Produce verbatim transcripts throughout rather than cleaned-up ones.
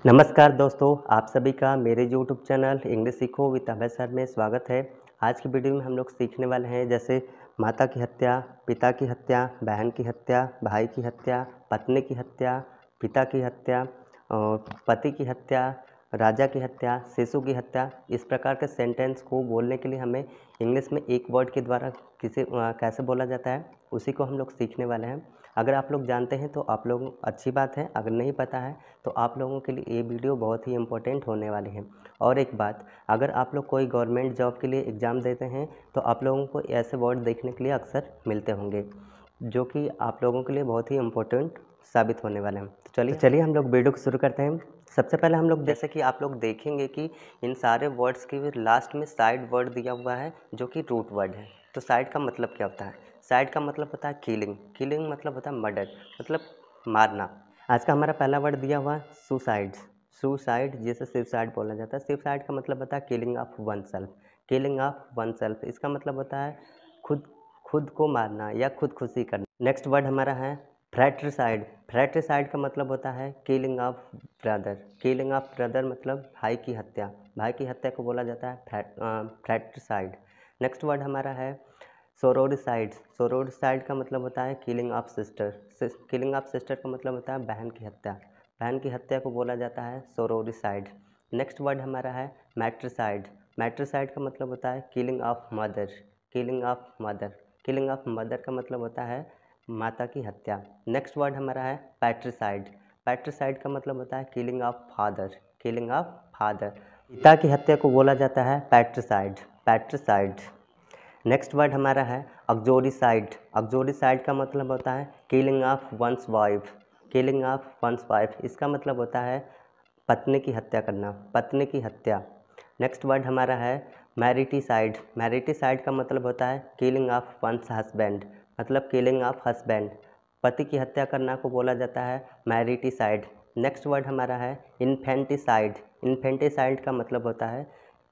नमस्कार दोस्तों, आप सभी का मेरे यूट्यूब चैनल इंग्लिश सीखो विद अभय सर में स्वागत है। आज की वीडियो में हम लोग सीखने वाले हैं जैसे माता की हत्या, पिता की हत्या, बहन की हत्या, भाई की हत्या, पत्नी की हत्या, पिता की हत्या और पति की हत्या, राजा की हत्या, शिशु की हत्या। इस प्रकार के सेंटेंस को बोलने के लिए हमें इंग्लिश में एक वर्ड के द्वारा किसे अ, कैसे बोला जाता है, उसी को हम लोग सीखने वाले हैं। अगर आप लोग जानते हैं तो आप लोग अच्छी बात है, अगर नहीं पता है तो आप लोगों के लिए ये वीडियो बहुत ही इम्पोर्टेंट होने वाली है। और एक बात, अगर आप लोग कोई गवर्नमेंट जॉब के लिए एग्ज़ाम देते हैं तो आप लोगों को ऐसे वर्ड देखने के लिए अक्सर मिलते होंगे, जो कि आप लोगों के लिए बहुत ही इम्पोर्टेंट साबित होने वाले हैं। तो चलिए तो चलिए हम लोग वीडियो को शुरू करते हैं। सबसे पहले हम लोग जैसे कि आप लोग देखेंगे कि इन सारे वर्ड्स के लास्ट में साइड वर्ड दिया हुआ है, जो कि रूट वर्ड है। तो साइड का मतलब क्या होता है? साइड का मतलब होता है किलिंग। किलिंग मतलब होता है मर्डर, मतलब मारना। आज का हमारा पहला वर्ड दिया हुआ है सुसाइड। सुसाइड जिसे सुसाइड बोला जाता है। सुसाइड का मतलब होता है killing of oneself. Killing of oneself इसका मतलब होता है खुद खुद को मारना या खुदकुशी करना। नेक्स्ट वर्ड हमारा है फ्रैट्रिसाइड। फ्रैट्रिसाइड का मतलब होता है killing of brother. Killing of brother मतलब भाई की हत्या। भाई की हत्या को बोला जाता है फ्रैट्रिसाइड। नेक्स्ट वर्ड हमारा है सोरोडिसाइड। सोरोडिसाइड का मतलब होता है killing of sister. Killing of sister का मतलब होता है बहन की हत्या। बहन की हत्या को बोला जाता है सोरोडिसाइड। नेक्स्ट वर्ड हमारा है मैट्रिसाइड। मैट्रिसाइड का मतलब होता है killing of mother. Killing of mother killing of mother का मतलब होता है माता की हत्या। नेक्स्ट वर्ड हमारा है पैट्रिसाइड। पैट्रिसाइड का मतलब होता है killing of father. Killing of father पिता की हत्या को बोला जाता है पैट्रिसाइड। पैट्रिसाइड। नेक्स्ट वर्ड हमारा है अग्जोरिसाइड। अग्जोरिसाइड का मतलब होता है killing of one's wife. Killing of one's wife इसका मतलब होता है पत्नी की हत्या करना। पत्नी की हत्या। नेक्स्ट वर्ड हमारा है मैरिटिसाइड। मैरिटिसाइड का मतलब होता है किलिंग ऑफ वंस हस्बैंड, मतलब किलिंग ऑफ हस्बैंड। पति की हत्या करना को बोला जाता है मैरिटिसाइड। नेक्स्ट वर्ड हमारा है इन्फेंटिसाइड। इन्फेंटिसाइड का मतलब होता है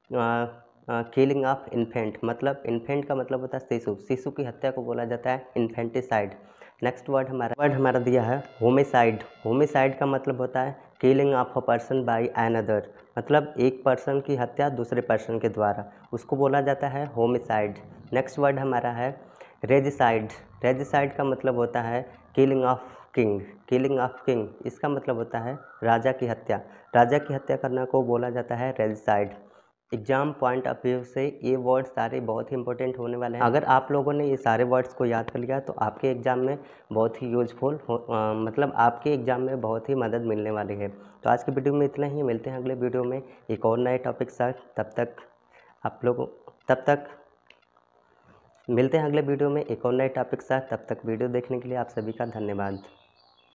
किलिंग ऑफ इन्फेंट, मतलब इन्फेंट का मतलब होता है शिशु। शिशु की हत्या को बोला जाता है इन्फेंटिसाइड। नेक्स्ट वर्ड हमारा वर्ड हमारा दिया है होमिसाइड। होमिसाइड का मतलब होता है killing of a person by another, मतलब एक पर्सन की हत्या दूसरे पर्सन के द्वारा, उसको बोला जाता है होमिसाइड। नेक्स्ट वर्ड हमारा है रेजिसाइड। रेजिसाइड का मतलब होता है killing of king. Killing of king इसका मतलब होता है राजा की हत्या। राजा की हत्या करना को बोला जाता है regicide. Exam point of view से ये वर्ड सारे बहुत ही इंपॉर्टेंट होने वाले हैं। अगर आप लोगों ने ये सारे वर्ड्स को याद कर लिया तो आपके एग्ज़ाम में बहुत ही यूजफुल हो, आ, मतलब आपके एग्ज़ाम में बहुत ही मदद मिलने वाली है। तो आज की वीडियो में इतना ही, मिलते हैं अगले वीडियो में एक और नए टॉपिक साथ। तब तक आप लोगों तब तक मिलते हैं अगले वीडियो में एक और नए टॉपिक साथ। तब तक वीडियो देखने के लिए आप सभी का धन्यवाद।